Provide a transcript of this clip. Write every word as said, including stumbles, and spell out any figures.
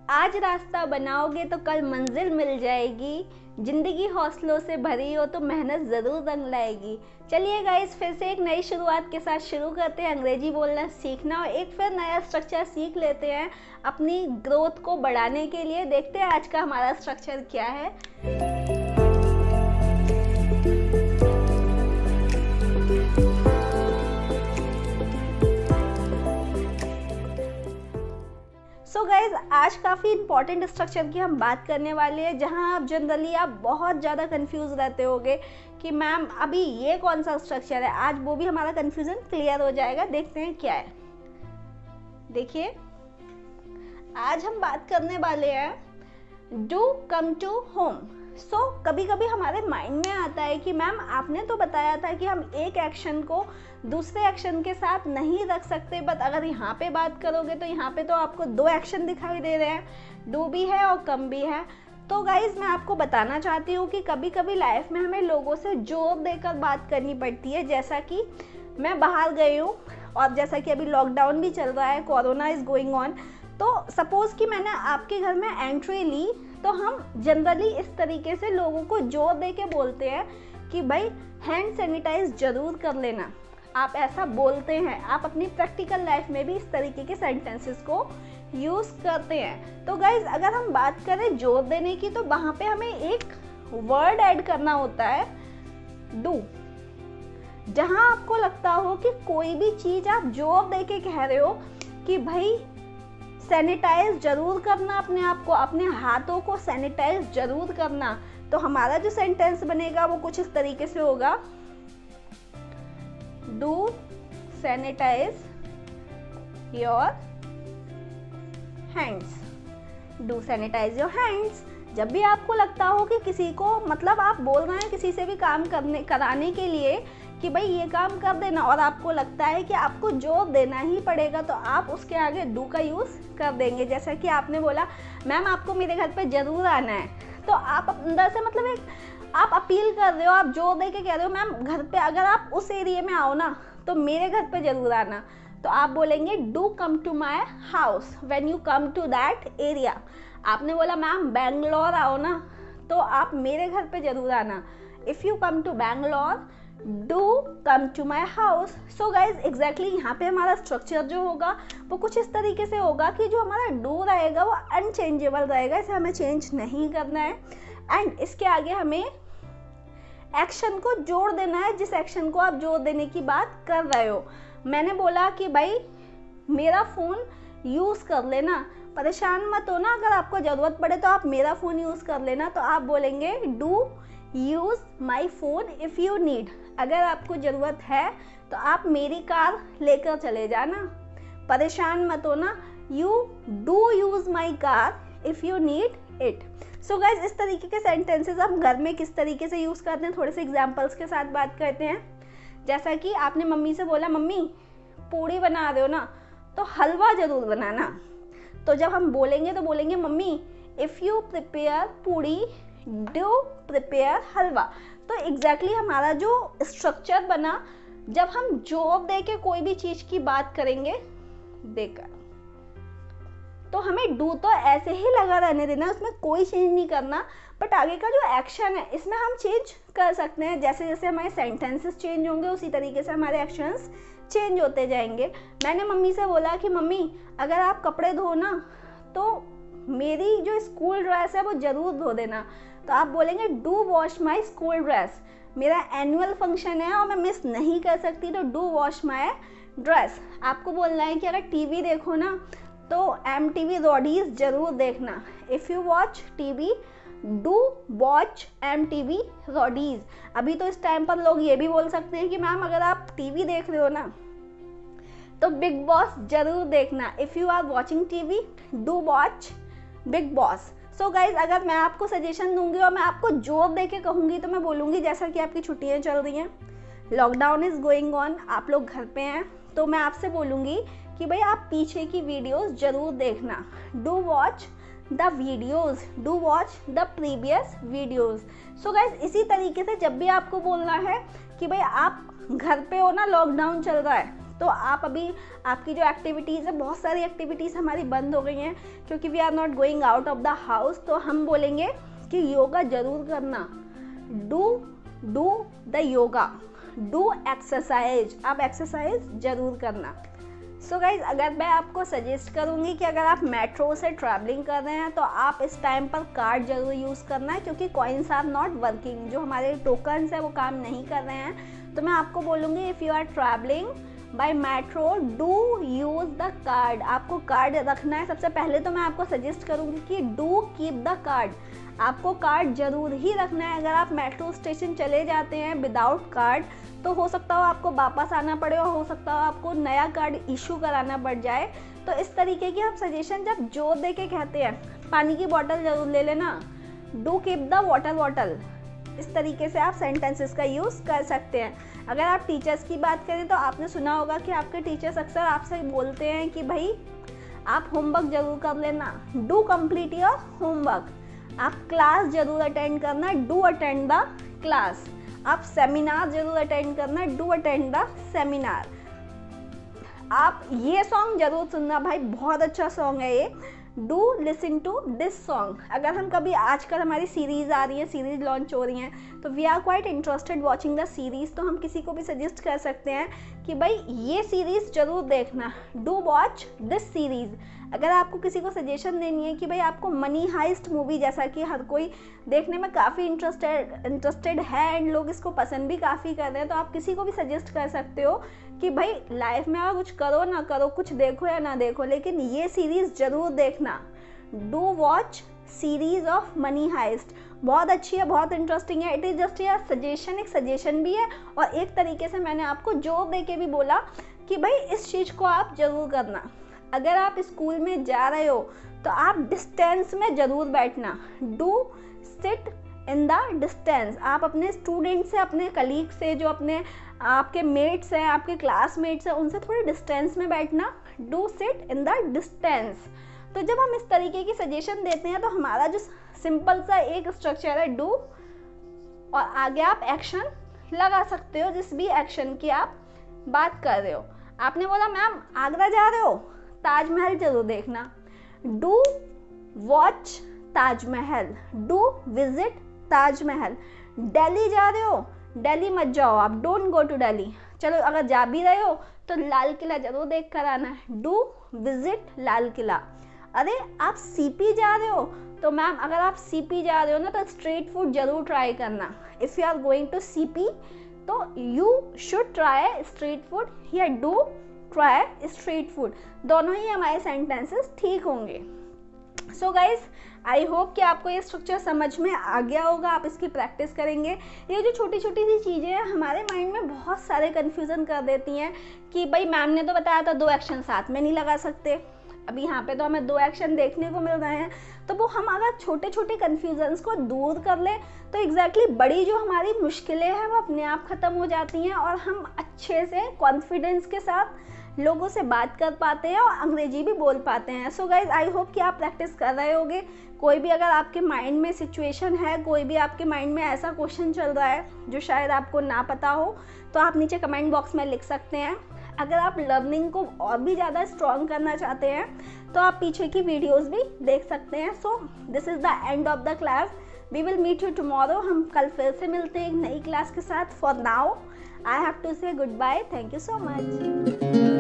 आज रास्ता बनाओगे तो कल मंजिल मिल जाएगी, जिंदगी हौसलों से भरी हो तो मेहनत ज़रूर रंग लाएगी। चलिए गाइस, फिर से एक नई शुरुआत के साथ शुरू करते हैं अंग्रेजी बोलना सीखना, और एक फिर नया स्ट्रक्चर सीख लेते हैं अपनी ग्रोथ को बढ़ाने के लिए। देखते हैं आज का हमारा स्ट्रक्चर क्या है। सो गाइज, आज काफ़ी इंपॉर्टेंट स्ट्रक्चर की हम बात करने वाले हैं, जहां आप जनरली आप बहुत ज़्यादा कंफ्यूज रहते होगे कि मैम अभी ये कौन सा स्ट्रक्चर है। आज वो भी हमारा कंफ्यूजन क्लियर हो जाएगा। देखते हैं क्या है। देखिए, आज हम बात करने वाले हैं do come to home. So so, कभी कभी हमारे माइंड में आता है कि मैम आपने तो बताया था कि हम एक एक्शन को दूसरे एक्शन के साथ नहीं रख सकते, बट अगर यहाँ पे बात करोगे तो यहाँ पे तो आपको दो एक्शन दिखाई दे रहे हैं, डू भी है और कम भी है। तो गाइज, मैं आपको बताना चाहती हूँ कि कभी कभी लाइफ में हमें लोगों से जोर देकर बात करनी पड़ती है। जैसा कि मैं बाहर गई हूँ और जैसा कि अभी लॉकडाउन भी चल रहा है, कोरोना इज़ गोइंग ऑन, तो सपोज़ कि मैंने आपके घर में एंट्री ली, तो हम जनरली इस तरीके से लोगों को जोर दे के बोलते हैं कि भाई हैंड सैनिटाइज जरूर कर लेना। आप ऐसा बोलते हैं, आप अपनी प्रैक्टिकल लाइफ में भी इस तरीके के सेंटेंसेस को यूज़ करते हैं। तो गाइज, अगर हम बात करें जोर देने की, तो वहाँ पे हमें एक वर्ड ऐड करना होता है, डू। जहाँ आपको लगता हो कि कोई भी चीज़ आप जोर दे के कह रहे हो कि भाई सैनिटाइज जरूर करना अपने आप को, अपने हाथों को सैनिटाइज जरूर करना, तो हमारा जो सेंटेंस बनेगा वो कुछ इस तरीके से होगा, do sanitise your hands. Do sanitise your hands. जब भी आपको लगता हो कि किसी को, मतलब आप बोल रहे हैं किसी से भी काम करने कराने के लिए कि भाई ये काम कर देना, और आपको लगता है कि आपको जोर देना ही पड़ेगा, तो आप उसके आगे डू का यूज़ कर देंगे। जैसा कि आपने बोला मैम आपको मेरे घर पे ज़रूर आना है, तो आप अंदर से मतलब एक आप अपील कर रहे हो, आप जोर दे के कह रहे हो मैम घर पे अगर आप उस एरिया में आओ ना तो मेरे घर पे ज़रूर आना, तो आप बोलेंगे do come to my house when you come to that area. आपने बोला मैम बेंगलोर आओ ना, तो आप मेरे घर पे ज़रूर आना। If you come to Bangalore do come to my house. So guys, exactly यहाँ पे हमारा स्ट्रक्चर जो होगा वो कुछ इस तरीके से होगा कि जो हमारा डू रहेगा वो अनचेंजेबल रहेगा, इसे हमें चेंज नहीं करना है। एंड इसके आगे हमें एक्शन को जोड़ देना है, जिस एक्शन को आप जोड़ देने की बात कर रहे हो। मैंने बोला कि भाई मेरा फ़ोन यूज़ कर लेना, परेशान मत हो ना, अगर आपको ज़रूरत पड़े तो आप मेरा फ़ोन यूज़ कर लेना, तो आप बोलेंगे do use my phone if you need. अगर आपको ज़रूरत है तो आप मेरी कार लेकर चले जाना, परेशान मत हो ना, you do use my car if you need it. So guys, इस तरीके के सेंटेंसेस हम घर में किस तरीके से यूज़ करते हैं, थोड़े से एग्जाम्पल्स के साथ बात करते हैं। जैसा कि आपने मम्मी से बोला मम्मी पूड़ी बना रहे हो ना, तो हलवा ज़रूर बनाना, तो जब हम बोलेंगे तो बोलेंगे mummy if you prepare puri do prepare halwa. तो एग्जैक्टली exactly हमारा जो स्ट्रक्चर बना, जब हम जोर दे के कोई भी चीज़ की बात करेंगे देकर, तो हमें डू तो ऐसे ही लगा रहने देना, उसमें कोई चेंज नहीं करना, बट आगे का जो एक्शन है इसमें हम चेंज कर सकते हैं। जैसे जैसे हमारे सेंटेंसेस चेंज होंगे उसी तरीके से हमारे एक्शंस चेंज होते जाएंगे। मैंने मम्मी से बोला कि मम्मी अगर आप कपड़े धो ना तो मेरी जो स्कूल ड्रेस है वो ज़रूर धो देना, तो आप बोलेंगे do wash my school dress. मेरा एनुअल फंक्शन है और मैं मिस नहीं कर सकती, तो डू वॉश माई ड्रेस। आपको बोलना है कि अगर टीवी देखो ना तो एम टी वी रॉडीज़ ज़रूर देखना। If you watch TV do watch M T V Roadies. अभी तो इस टाइम पर लोग ये भी बोल सकते हैं कि मैम अगर आप टीवी देख रहे हो ना तो बिग बॉस ज़रूर देखना। If you are watching TV do watch Bigg Boss. So guys, अगर मैं आपको सजेशन दूंगी और मैं आपको जोर दे के कहूँगी तो मैं बोलूँगी, जैसा कि आपकी छुट्टियाँ चल रही हैं, लॉकडाउन इज़ गोइंग ऑन, आप लोग घर पे हैं, तो मैं आपसे बोलूँगी कि भाई आप पीछे की वीडियोस ज़रूर देखना। Do watch the videos, do watch the previous videos. So guys, इसी तरीके से जब भी आपको बोलना है कि भाई आप घर पे हो ना, लॉकडाउन चल रहा है, तो आप अभी आपकी जो एक्टिविटीज़ है, बहुत सारी एक्टिविटीज़ हमारी बंद हो गई हैं क्योंकि we are not going out of the house. तो हम बोलेंगे कि योगा ज़रूर करना, do do the yoga, do exercise, आप एक्सरसाइज ज़रूर करना। सो so गाइज, अगर मैं आपको सजेस्ट करूँगी कि अगर आप मेट्रो से ट्रैवलिंग कर रहे हैं तो आप इस टाइम पर कार्ड ज़रूर यूज़ करना है क्योंकि कॉइन्स आर नॉट वर्किंग, जो हमारे टोकन्स है वो काम नहीं कर रहे हैं। तो मैं आपको बोलूँगी if you are travelling by metro do use the card, आपको कार्ड रखना है। सबसे पहले तो मैं आपको सजेस्ट करूँगी कि डू कीप द कार्ड, आपको कार्ड ज़रूर ही रखना है। अगर आप मेट्रो स्टेशन चले जाते हैं विदाउट कार्ड तो हो सकता हो आपको वापस आना पड़े और हो सकता हो आपको नया कार्ड इशू कराना पड़ जाए। तो इस तरीके की हम सजेशन जब जोर दे के कहते हैं, पानी की बोतल ज़रूर ले लेना, do keep the water bottle, इस तरीके से आप सेंटेंसेस का यूज़ कर सकते हैं। अगर आप टीचर्स की बात करें तो आपने सुना होगा कि आपके टीचर्स अक्सर आपसे बोलते हैं कि भाई आप होमवर्क ज़रूर कर लेना, डू कंप्लीट योर होमवर्क। आप क्लास ज़रूर अटेंड करना, डू अटेंड द क्लास। आप सेमिनार जरूर अटेंड करना, डू अटेंड द सेमिनार। आप ये सॉन्ग जरूर सुनना, भाई बहुत अच्छा सॉन्ग है ये, do listen to this song. अगर हम कभी, आजकल हमारी सीरीज़ आ रही है, सीरीज़ लॉन्च हो रही हैं, तो we are quite interested watching the series, तो हम किसी को भी सजेस्ट कर सकते हैं कि भाई ये सीरीज़ ज़रूर देखना, डू वॉच दिस सीरीज़। अगर आपको किसी को सजेशन देनी है कि भाई आपको मनी हाइस्ट मूवी, जैसा कि हर कोई देखने में काफ़ी इंटरेस्टेड इंटरेस्टेड है एंड लोग इसको पसंद भी काफ़ी कर रहे हैं, तो आप किसी को भी सजेस्ट कर सकते हो कि भाई लाइफ में आप कुछ करो ना करो, कुछ देखो या ना देखो, लेकिन ये सीरीज़ ज़रूर देखना, do watch series of Money Heist. बहुत अच्छी है, बहुत इंटरेस्टिंग है। इट इज़ जस्ट यार सजेशन, एक सजेशन भी है और एक तरीके से मैंने आपको जोर दे के भी बोला कि भाई इस चीज़ को आप ज़रूर करना। अगर आप स्कूल में जा रहे हो तो आप डिस्टेंस में ज़रूर बैठना, do sit in the distance. आप अपने स्टूडेंट से, अपने कलीग से, जो अपने आपके मेट्स हैं, आपके क्लासमेट्स हैं, उनसे थोड़ी डिस्टेंस में बैठना, do sit in the distance. तो जब हम इस तरीके की सजेशन देते हैं तो हमारा जो सिंपल सा एक स्ट्रक्चर है डू, और आगे आप एक्शन लगा सकते हो जिस भी एक्शन की आप बात कर रहे हो। आपने बोला मैम आगरा जा रहे हो, ताजमहल जरूर देखना, do watch Taj Mahal, do visit Taj Mahal. Delhi जा रहे हो, दिल्ली मत जाओ आप, डोंट गो टू दिल्ली। चलो अगर जा भी रहे हो तो लाल किला जरूर देख कर आना है, डू विजिट लाल किला। अरे आप सीपी जा रहे हो तो मैम अगर आप सीपी जा रहे हो ना तो स्ट्रीट फूड जरूर ट्राई करना। If you are going to CP तो you should try street food या डू ट्राई स्ट्रीट फूड। दोनों ही हमारे सेंटेंसेस ठीक होंगे। सो गाइज, आई होप कि आपको ये स्ट्रक्चर समझ में आ गया होगा, आप इसकी प्रैक्टिस करेंगे। ये जो छोटी छोटी सी चीज़ें हैं हमारे माइंड में बहुत सारे कन्फ्यूज़न कर देती हैं कि भाई मैम ने तो बताया था दो एक्शन साथ में नहीं लगा सकते, अभी यहाँ पे तो हमें दो एक्शन देखने को मिल रहे हैं। तो वो हम अगर छोटे छोटे कन्फ्यूजन्स को दूर कर लें तो एग्जैक्टली exactly बड़ी जो हमारी मुश्किलें हैं वो अपने आप ख़त्म हो जाती हैं और हम अच्छे से कॉन्फिडेंस के साथ लोगों से बात कर पाते हैं और अंग्रेजी भी बोल पाते हैं। सो गाइज, आई होप कि आप प्रैक्टिस कर रहे होगे। कोई भी अगर आपके माइंड में सिचुएशन है, कोई भी आपके माइंड में ऐसा क्वेश्चन चल रहा है जो शायद आपको ना पता हो, तो आप नीचे कमेंट बॉक्स में लिख सकते हैं। अगर आप लर्निंग को और भी ज़्यादा स्ट्रॉन्ग करना चाहते हैं तो आप पीछे की वीडियोस भी देख सकते हैं। So this is the end of the class, we will meet you tomorrow. हम कल फिर से मिलते हैं एक नई क्लास के साथ। For now I have to say goodbye, thank you so much.